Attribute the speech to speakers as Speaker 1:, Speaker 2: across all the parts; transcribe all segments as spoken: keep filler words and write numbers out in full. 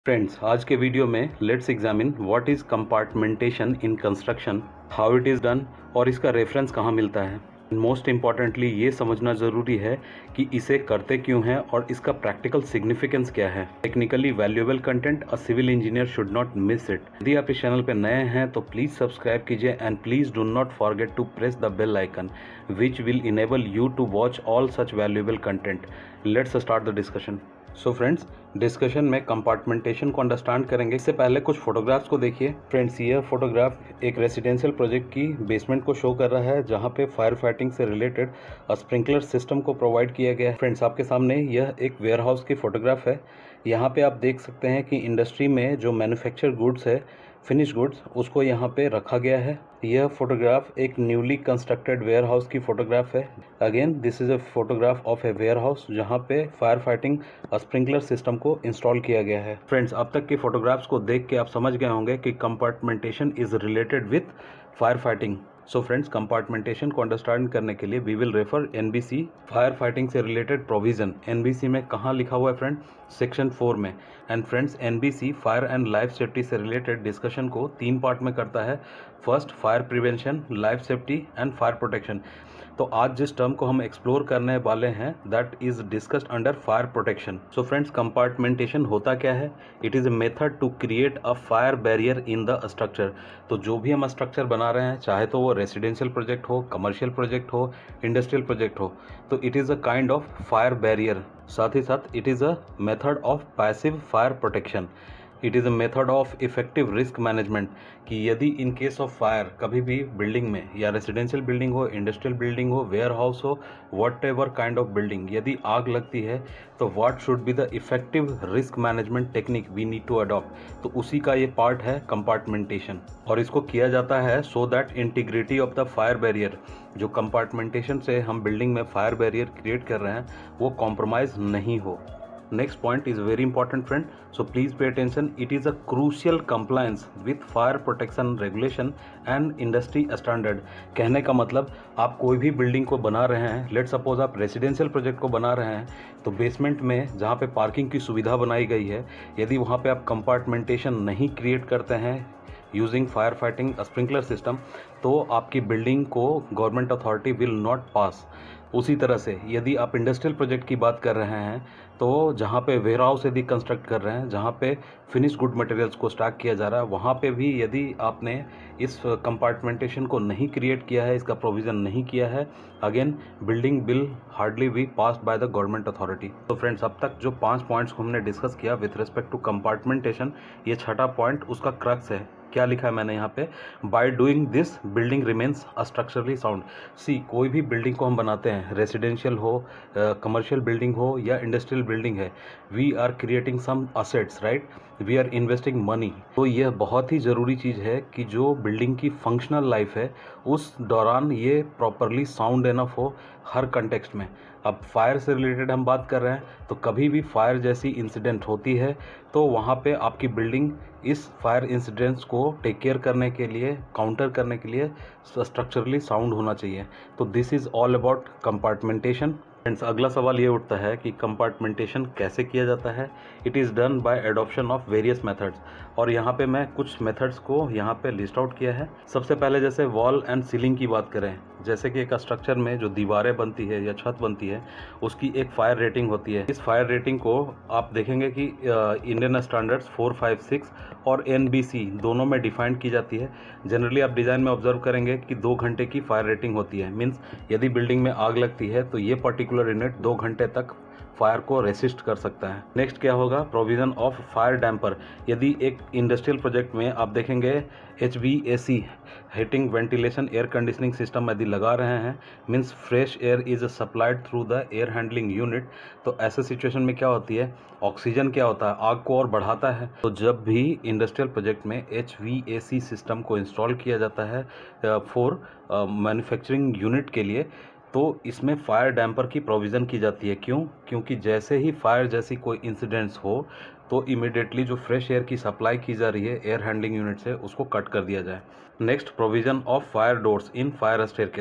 Speaker 1: Friends, आज के video में let's examine what is compartmentation in construction, how it is done और इसका रेफरेंस कहाँ मिलता है। मोस्ट इम्पॉर्टेंटली ये समझना ज़रूरी है कि इसे करते क्यों हैं और इसका प्रैक्टिकल सिग्निफिकेंस क्या है। Technically valuable content a civil engineer should not miss it. यदि आप इस चैनल पर नए हैं तो प्लीज़ सब्सक्राइब कीजिए and please do not forget to press the bell icon which will enable you to watch all such valuable content. Let's start the discussion. So friends, discussion में compartmentation को understand करेंगे। इससे पहले कुछ photographs को देखिए। Friends, यह photograph एक रेसिडेंशियल प्रोजेक्ट की बेसमेंट को शो कर रहा है जहां पे फायर फाइटिंग से रिलेटेड स्प्रिंकलर सिस्टम को प्रोवाइड किया गया है। फ्रेंड्स, आपके सामने यह एक वेयरहाउस की फोटोग्राफ है। यहाँ पे आप देख सकते हैं कि इंडस्ट्री में जो मैन्युफैक्चर गुड्स है, फिनिश गुड्स, उसको यहाँ पे रखा गया है। यह फोटोग्राफ एक न्यूली कंस्ट्रक्टेड वेयरहाउस की फोटोग्राफ है। Again this is a photograph of a warehouse जहाँ पे फायर फाइटिंग स्प्रिंकलर सिस्टम को इंस्टॉल किया गया है। फ्रेंड्स, अब तक की फोटोग्राफ्स को देख के आप समझ गए होंगे कि compartmentation is related with fire fighting. So friends, compartmentation को अंडरस्टैंड करने के लिए we will refer NBC, fire fighting से रिलेटेड प्रोविजन। एनबीसी में कहाँ लिखा हुआ है फ्रेंड? सेक्शन फोर में। And friends, NBC fire and life safety से रिलेटेड डिस्कशन को तीन पार्ट में करता है। First, fire prevention, life safety and fire protection. तो आज जिस टर्म को हम एक्सप्लोर करने वाले हैं that is discussed under fire protection. So friends, compartmentation होता क्या है? It is a method to create a fire barrier in the structure. तो जो भी हम स्ट्रक्चर बना रहे हैं, चाहे तो वो रेसिडेंशियल प्रोजेक्ट हो, कमर्शियल प्रोजेक्ट हो, इंडस्ट्रियल प्रोजेक्ट हो, तो it is a kind of fire barrier. साथ ही साथ it is a method of passive fire protection. It is a method of effective risk management कि यदि इन केस ऑफ फायर कभी भी बिल्डिंग में, या रेसिडेंशियल बिल्डिंग हो, इंडस्ट्रियल बिल्डिंग हो, वेयर हाउस हो, whatever kind of building, यदि आग लगती है तो what should be the effective risk management technique we need to adopt. तो उसी का ये पार्ट है कंपार्टमेंटेशन, और इसको किया जाता है so that integrity of the fire barrier, जो कंपार्टमेंटेशन से हम बिल्डिंग में फायर बैरियर क्रिएट कर रहे हैं, वो कॉम्प्रोमाइज़ नहीं हो। Next point is very important friend, so please pay attention. It is a crucial compliance with fire protection regulation and industry standard. कहने का मतलब, आप कोई भी बिल्डिंग को बना रहे हैं, लेट सपोज आप रेसिडेंशियल प्रोजेक्ट को बना रहे हैं, तो बेसमेंट में जहाँ पे पार्किंग की सुविधा बनाई गई है, यदि वहाँ पे आप कंपार्टमेंटेशन नहीं क्रिएट करते हैं using fire fighting sprinkler system, तो आपकी बिल्डिंग को government authority will not pass. उसी तरह से यदि आप इंडस्ट्रियल प्रोजेक्ट की बात कर रहे हैं, तो जहाँ पे वेयर हाउस यदि कंस्ट्रक्ट कर रहे हैं, जहाँ पे फिनिश गुड मटेरियल्स को स्टॉक किया जा रहा है, वहाँ पे भी यदि आपने इस कंपार्टमेंटेशन को नहीं क्रिएट किया है, इसका प्रोविज़न नहीं किया है, again building will hardly be passed by the government authority. तो फ्रेंड्स, अब तक जो पांच पॉइंट्स को हमने डिस्कस किया विथ रिस्पेक्ट टू कंपार्टमेंटेशन, ये छठा पॉइंट उसका क्रक्स है। क्या लिखा है मैंने यहाँ पे? By doing this building remains structurally sound. See, कोई भी बिल्डिंग को हम बनाते हैं, रेसिडेंशियल हो, कमर्शियल बिल्डिंग हो या इंडस्ट्रियल बिल्डिंग है, we are creating some assets, right, we are investing money. तो यह बहुत ही ज़रूरी चीज़ है कि जो बिल्डिंग की फंक्शनल लाइफ है उस दौरान ये प्रॉपरली साउंड इनफ हो हर कंटेक्स्ट में। अब फायर से रिलेटेड हम बात कर रहे हैं, तो कभी भी फायर जैसी इंसिडेंट होती है तो वहाँ पे आपकी बिल्डिंग इस फायर इंसिडेंट्स को टेक केयर करने के लिए, काउंटर करने के लिए स्ट्रक्चरली साउंड होना चाहिए। तो this is all about compartmentation. Friends, अगला सवाल ये उठता है कि कंपार्टमेंटेशन कैसे किया जाता है। It is done by adoption of various methods, और यहाँ पे मैं कुछ मेथड्स को यहाँ पे लिस्ट आउट किया है। सबसे पहले जैसे वॉल एंड सीलिंग की बात करें, जैसे कि एक स्ट्रक्चर में जो दीवारें बनती है या छत बनती है, उसकी एक फायर रेटिंग होती है। इस फायर रेटिंग को आप देखेंगे कि Indian standards four five six और एन बी सी दोनों में डिफाइंड की जाती है। जनरली आप डिज़ाइन में ऑब्जर्व करेंगे कि दो घंटे की फायर रेटिंग होती है। मीन्स यदि बिल्डिंग में आग लगती है तो ये पर्टिकुलर यूनिट दो घंटे तक फायर को रेसिस्ट कर सकता है। नेक्स्ट क्या होगा? Provision of fire damper. यदि एक इंडस्ट्रियल प्रोजेक्ट में आप देखेंगे H V A C, heating ventilation air conditioning system यदि लगा रहे हैं, means fresh air is supplied through the air handling unit, तो ऐसे सिचुएशन में क्या होती है, ऑक्सीजन क्या होता है, आग को और बढ़ाता है। तो जब भी इंडस्ट्रियल प्रोजेक्ट में H V A C system को इंस्टॉल किया जाता है फॉर मैन्युफैक्चरिंग यूनिट के लिए, तो इसमें फायर डैम्पर की प्रोविज़न की जाती है। क्यों? क्योंकि जैसे ही फायर जैसी कोई इंसिडेंट्स हो तो इमिडिएटली जो फ्रेश एयर की सप्लाई की जा रही है एयर हैंडलिंग यूनिट से, उसको कट कर दिया जाए। Next, provision of fire doors in fire staircase.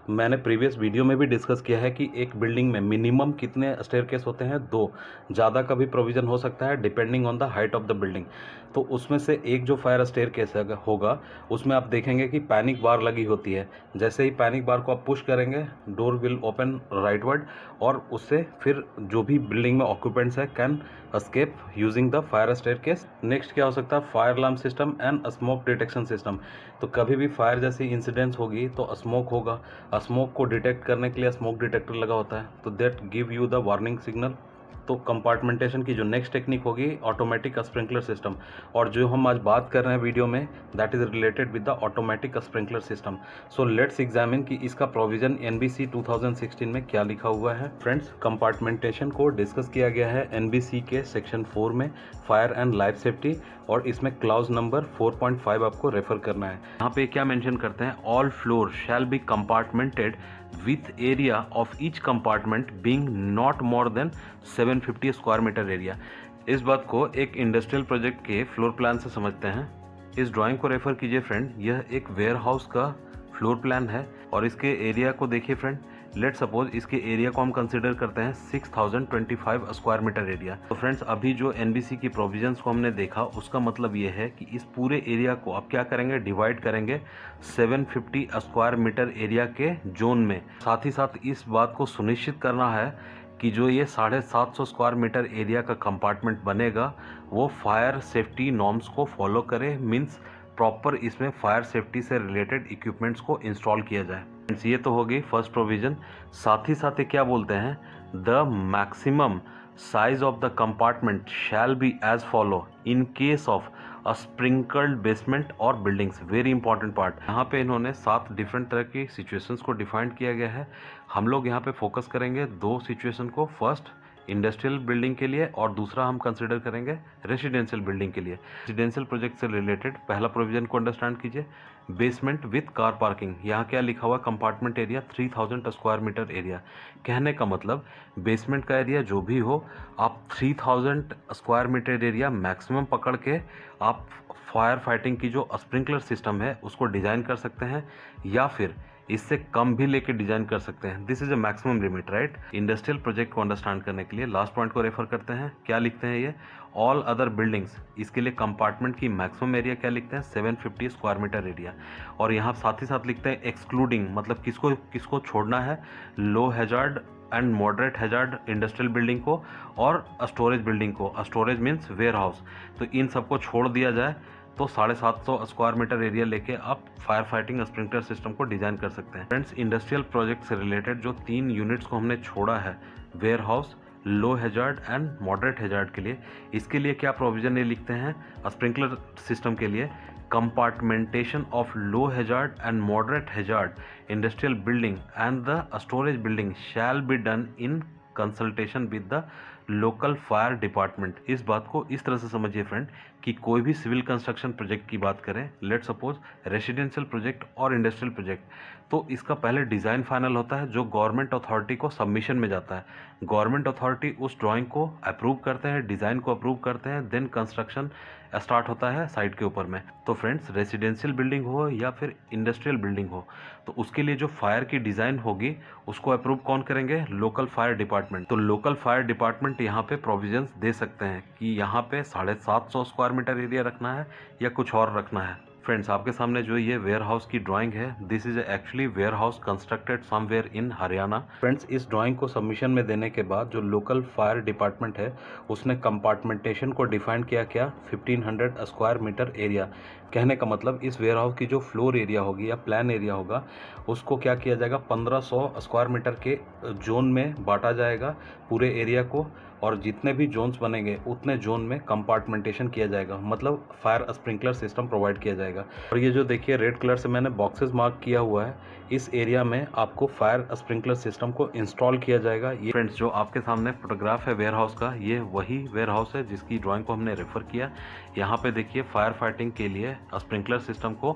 Speaker 1: मैंने प्रीवियस वीडियो में भी डिस्कस किया है कि एक बिल्डिंग में मिनिमम कितने स्टेयरकेस होते हैं, दो। ज़्यादा का भी प्रोविज़न हो सकता है depending on the height of the building. तो उसमें से एक जो फायर स्टेयरकेस होगा उसमें आप देखेंगे कि पैनिक बार लगी होती है। जैसे ही पैनिक बार को आप पुश करेंगे, डोर विल ओपन राइटवर्ड और उससे फिर जो भी बिल्डिंग में ऑक्यूपेंट्स है can escape using the fire staircase. Next क्या हो सकता है, fire alarm system and smoke detection system. तो कभी भी फायर जैसी इंसिडेंट्स होगी तो स्मोक होगा, स्मोक को डिटेक्ट करने के लिए स्मोक डिटेक्टर लगा होता है, तो that give you the warning signal. तो कंपार्टमेंटेशन की जो नेक्स्ट टेक्निक होगी ऑटोमेटिक स्प्रिंकलर सिस्टम, और जो हम आज बात कर रहे हैं वीडियो में that is related with the automatic sprinkler system. So let's examine कि इसका provision NBC two thousand sixteen में क्या लिखा हुआ है। फ्रेंड्स, कंपार्टमेंटेशन को डिस्कस किया गया है एनबीसी के सेक्शन फोर में, फायर एंड लाइफ सेफ्टी, और इसमें clause number four point five आपको रेफर करना है। यहाँ पे क्या मेंशन करते हैं, all floor shall be compartmented with area of each compartment being not more than seven fifty square metre area. इस बात को एक इंडस्ट्रियल प्रोजेक्ट के फ्लोर प्लान से समझते हैं। इस ड्राइंग को रेफर कीजिए फ्रेंड, यह एक वेयर हाउस का फ्लोर प्लान है और इसके एरिया को देखिए फ्रेंड। लेट सपोज इसके एरिया को हम कंसिडर करते हैं six thousand twenty five square metre area. तो फ्रेंड्स, अभी जो एनबीसी की प्रोविजंस को हमने देखा उसका मतलब ये है कि इस पूरे एरिया को आप क्या करेंगे, डिवाइड करेंगे seven fifty square metre area के जोन में। साथ ही साथ इस बात को सुनिश्चित करना है कि जो ये साढ़े सात सौ स्क्वायर मीटर एरिया का कंपार्टमेंट बनेगा वो फायर सेफ्टी नॉर्म्स को फॉलो करे, मीन्स प्रॉपर इसमें फायर सेफ्टी से रिलेटेड इक्विपमेंट्स को इंस्टॉल किया जाए। ये तो हो गई फर्स्ट प्रोविजन। साथ ही साथ ये क्या बोलते हैं, the maximum size of the compartment shall be as follow in case of a sprinkled basement और बिल्डिंग्स। वेरी इंपॉर्टेंट पार्ट, यहाँ पे इन्होंने सात डिफरेंट तरह की सिचुएशंस को डिफाइन किया गया है। हम लोग यहाँ पे फोकस करेंगे दो सिचुएशन को, फर्स्ट इंडस्ट्रियल बिल्डिंग के लिए और दूसरा हम कंसिडर करेंगे रेसिडेंशियल बिल्डिंग के लिए। रेसिडेंशियल प्रोजेक्ट से रिलेटेड पहला प्रोविजन को अंडरस्टैंड कीजिए, बेसमेंट विथ कार पार्किंग। यहाँ क्या लिखा हुआ, compartment area three thousand square metre area. कहने का मतलब बेसमेंट का एरिया जो भी हो आप three thousand square metre area maximum पकड़ के आप फायर फाइटिंग की जो स्प्रिंकलर सिस्टम है उसको डिज़ाइन कर सकते हैं, या फिर इससे कम भी लेके डिजाइन कर सकते हैं। This is a maximum limit, right. Industrial project को अंडरस्टैंड करने के लिए लास्ट पॉइंट को रेफर करते हैं। क्या लिखते हैं ये, ऑल अदर बिल्डिंग्स, इसके लिए कंपार्टमेंट की मैक्सिमम एरिया क्या लिखते हैं, seven fifty square metre area. और यहाँ साथ ही साथ लिखते हैं एक्सक्लूडिंग, मतलब किसको किसको छोड़ना है, low hazard and moderate hazard industrial building को और स्टोरेज बिल्डिंग को। स्टोरेज मीन्स वेयर हाउस, तो इन सबको छोड़ दिया जाए तो साढ़े सात सौ स्क्वायर मीटर एरिया लेके आप फायर फाइटिंग स्प्रिंकलर सिस्टम को डिजाइन कर सकते हैं। फ्रेंड्स, इंडस्ट्रियल प्रोजेक्ट से रिलेटेड जो तीन यूनिट्स को हमने छोड़ा है, warehouse, low hazard and moderate hazard के लिए, इसके लिए क्या प्रोविजन ये लिखते हैं स्प्रिंकलर सिस्टम के लिए, compartmentation of low hazard and moderate hazard industrial building and the storage building shall be done in consultation with the local fire department. इस बात को इस तरह से समझिए फ्रेंड कि कोई भी सिविल कंस्ट्रक्शन प्रोजेक्ट की बात करें, लेट सपोज रेसिडेंशियल प्रोजेक्ट और इंडस्ट्रियल प्रोजेक्ट, तो इसका पहले डिज़ाइन फाइनल होता है जो गवर्नमेंट अथॉरिटी को सबमिशन में जाता है। गवर्नमेंट अथॉरिटी उस ड्राइंग को अप्रूव करते हैं, डिज़ाइन को अप्रूव करते हैं, देन कंस्ट्रक्शन स्टार्ट होता है साइट के ऊपर में। तो फ्रेंड्स, रेसिडेंशियल बिल्डिंग हो या फिर इंडस्ट्रियल बिल्डिंग हो, तो उसके लिए जो फायर की डिज़ाइन होगी उसको अप्रूव कौन करेंगे, लोकल फायर डिपार्टमेंट। तो लोकल फायर डिपार्टमेंट यहाँ पे प्रोविजंस दे सकते हैं कि यहाँ पे साढ़े सात सौ स्क्वायर मीटर एरिया रखना है या कुछ और रखना है। फ्रेंड्स, आपके सामने जो ये वेयर हाउस की ड्राइंग है, this is actually warehouse constructed somewhere in Haryana. Friends, इस ड्राइंग को सबमिशन में देने के बाद जो लोकल फायर डिपार्टमेंट है उसने कंपार्टमेंटेशन को डिफाइन किया क्या, fifteen hundred square metre area. कहने का मतलब इस वेयर हाउस की जो फ्लोर एरिया होगी या प्लान एरिया होगा उसको क्या किया जाएगा, पंद्रह सौ स्क्वायर मीटर के जोन में बांटा जाएगा पूरे एरिया को, और जितने भी जोन्स बनेंगे उतने जोन में कंपार्टमेंटेशन किया जाएगा, मतलब फायर स्प्रिंकलर सिस्टम प्रोवाइड किया जाएगा। और ये जो देखिए रेड कलर से मैंने बॉक्सेस मार्क किया हुआ है, इस एरिया में आपको फायर स्प्रिंकलर सिस्टम को इंस्टॉल किया जाएगा। ये फ्रेंड्स, जो आपके सामने फोटोग्राफ है वेयर हाउस का, ये वही वेयर हाउस है जिसकी ड्राइंग को हमने रेफर किया। यहाँ पे देखिए फायर फाइटिंग के लिए स्प्रिंकलर सिस्टम को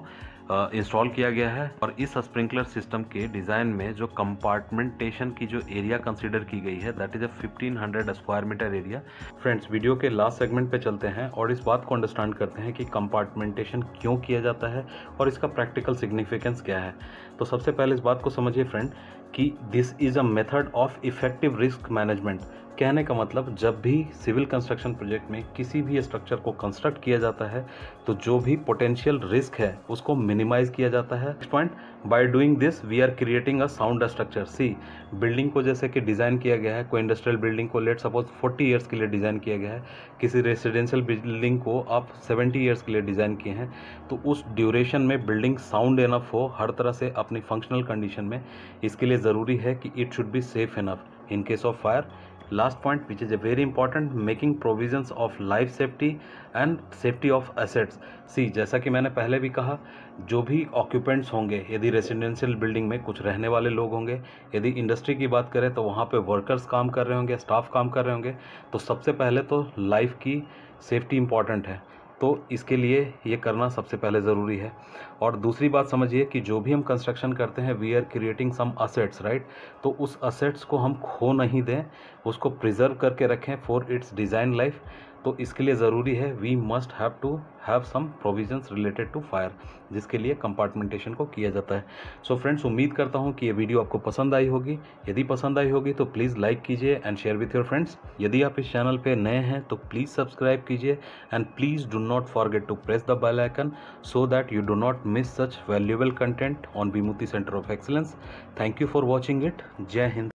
Speaker 1: इंस्टॉल किया गया है। और इस स्प्रिंकलर सिस्टम के डिज़ाइन में जो कंपार्टमेंटेशन की जो एरिया कंसीडर की गई है that is a fifteen hundred square metre area. Friends, video के लास्ट सेगमेंट पे चलते हैं और इस बात को अंडरस्टैंड करते हैं कि कंपार्टमेंटेशन क्यों किया जाता है और इसका प्रैक्टिकल सिग्निफिकेंस क्या है। तो सबसे पहले इस बात को समझिए फ्रेंड कि this is a method of effective risk management. कहने का मतलब, जब भी सिविल कंस्ट्रक्शन प्रोजेक्ट में किसी भी स्ट्रक्चर को कंस्ट्रक्ट किया जाता है तो जो भी पोटेंशियल रिस्क है उसको मिनिमाइज किया जाता है। Next point, by doing this we are creating a sound structure. See, building को जैसे कि डिज़ाइन किया गया है, कोई इंडस्ट्रियल बिल्डिंग को लेट सपोज फोर्टी ईयर्स के लिए डिज़ाइन किया गया है, किसी रेसिडेंशियल बिल्डिंग को आप सेवेंटी ईयर्स के लिए डिज़ाइन किए हैं, तो उस ड्यूरेशन में बिल्डिंग साउंड इनफ हो हर तरह से अपनी फंक्शनल कंडीशन में। इसके लिए ज़रूरी है कि it should be safe enough in case of fire. Last point which is a very important, making provisions of life safety and safety of assets. See, जैसा कि मैंने पहले भी कहा, जो भी ऑक्यूपेंट्स होंगे, यदि रेसिडेंशियल बिल्डिंग में कुछ रहने वाले लोग होंगे, यदि इंडस्ट्री की बात करें तो वहाँ पे वर्कर्स काम कर रहे होंगे, स्टाफ काम कर रहे होंगे, तो सबसे पहले तो लाइफ की सेफ्टी इंपॉर्टेंट है। तो इसके लिए ये करना सबसे पहले ज़रूरी है। और दूसरी बात समझिए कि जो भी हम कंस्ट्रक्शन करते हैं we are creating some assets, right. तो उस असेट्स को हम खो नहीं दें, उसको प्रिजर्व करके रखें फॉर इट्स डिज़ाइन लाइफ। तो इसके लिए ज़रूरी है we must have to have some provisions related to fire, जिसके लिए कंपार्टमेंटेशन को किया जाता है। सो so फ्रेंड्स, उम्मीद करता हूँ कि ये वीडियो आपको पसंद आई होगी। यदि पसंद आई होगी तो प्लीज़ लाइक कीजिए and share with your friends. यदि आप इस चैनल पे नए हैं तो प्लीज़ सब्सक्राइब कीजिए and please do not forget to press the bell icon so that you do not miss such valuable content on Vimukti centre of excellence. Thank you for watching it. जय हिंद।